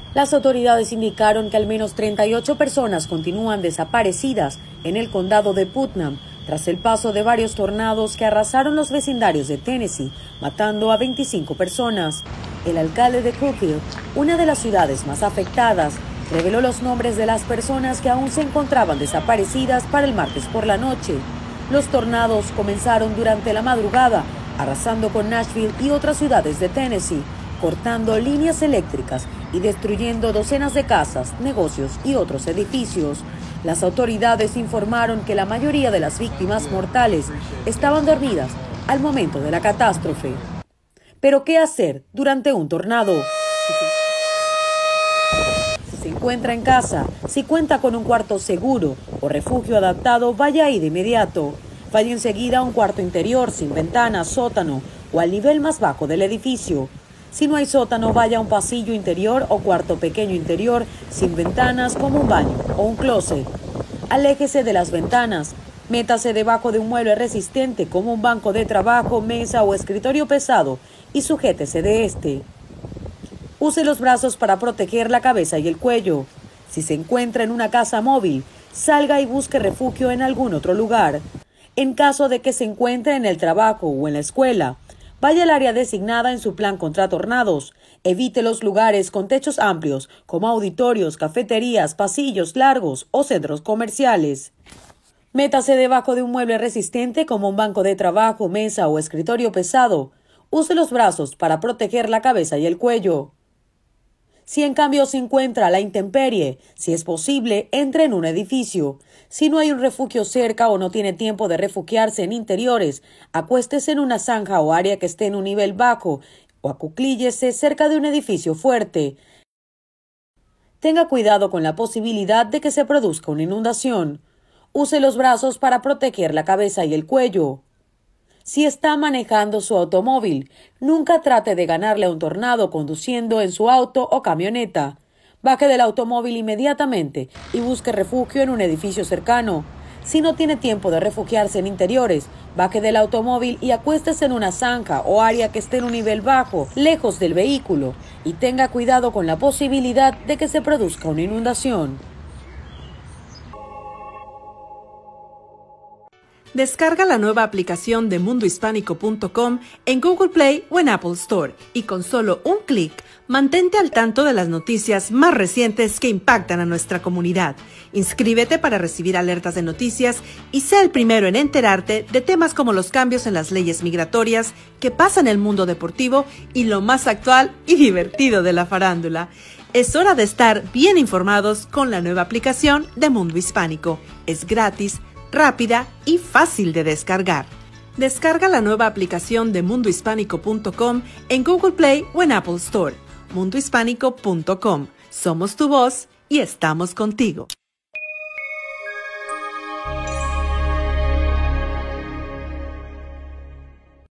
Las autoridades indicaron que al menos 38 personas continúan desaparecidas en el condado de Putnam tras el paso de varios tornados que arrasaron los vecindarios de Tennessee, matando a 25 personas. El alcalde de Cookeville, una de las ciudades más afectadas, reveló los nombres de las personas que aún se encontraban desaparecidas para el martes por la noche. Los tornados comenzaron durante la madrugada, arrasando con Nashville y otras ciudades de Tennessee, cortando líneas eléctricas y destruyendo docenas de casas, negocios y otros edificios. Las autoridades informaron que la mayoría de las víctimas mortales estaban dormidas al momento de la catástrofe. ¿Pero qué hacer durante un tornado? Si se encuentra en casa, si cuenta con un cuarto seguro o refugio adaptado, vaya ahí de inmediato. Vaya enseguida a un cuarto interior sin ventanas, sótano o al nivel más bajo del edificio. Si no hay sótano, vaya a un pasillo interior o cuarto pequeño interior sin ventanas como un baño o un closet. Aléjese de las ventanas. Métase debajo de un mueble resistente como un banco de trabajo, mesa o escritorio pesado y sujétese de este. Use los brazos para proteger la cabeza y el cuello. Si se encuentra en una casa móvil, salga y busque refugio en algún otro lugar. En caso de que se encuentre en el trabajo o en la escuela, vaya al área designada en su plan contra tornados. Evite los lugares con techos amplios, como auditorios, cafeterías, pasillos largos o centros comerciales. Métase debajo de un mueble resistente como un banco de trabajo, mesa o escritorio pesado. Use los brazos para proteger la cabeza y el cuello. Si en cambio se encuentra a la intemperie, si es posible, entre en un edificio. Si no hay un refugio cerca o no tiene tiempo de refugiarse en interiores, acuéstese en una zanja o área que esté en un nivel bajo o acuclíllese cerca de un edificio fuerte. Tenga cuidado con la posibilidad de que se produzca una inundación. Use los brazos para proteger la cabeza y el cuello. Si está manejando su automóvil, nunca trate de ganarle a un tornado conduciendo en su auto o camioneta. Baje del automóvil inmediatamente y busque refugio en un edificio cercano. Si no tiene tiempo de refugiarse en interiores, baje del automóvil y acuéstese en una zanja o área que esté en un nivel bajo, lejos del vehículo, y tenga cuidado con la posibilidad de que se produzca una inundación. Descarga la nueva aplicación de mundohispánico.com en Google Play o en Apple Store y con solo un clic mantente al tanto de las noticias más recientes que impactan a nuestra comunidad. Inscríbete para recibir alertas de noticias y sé el primero en enterarte de temas como los cambios en las leyes migratorias, qué pasa en el mundo deportivo y lo más actual y divertido de la farándula. Es hora de estar bien informados con la nueva aplicación de Mundo Hispánico. Es gratis, rápida y fácil de descargar. Descarga la nueva aplicación de mundohispánico.com en Google Play o en Apple Store. mundohispánico.com. Somos tu voz y estamos contigo.